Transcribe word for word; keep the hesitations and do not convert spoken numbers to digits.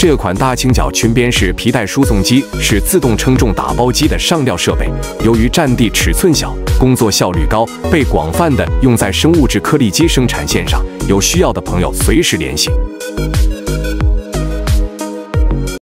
这款大倾角裙边式皮带输送机是自动称重打包机的上料设备，由于占地尺寸小，工作效率高，被广泛的用在生物质颗粒机生产线上。有需要的朋友随时联系。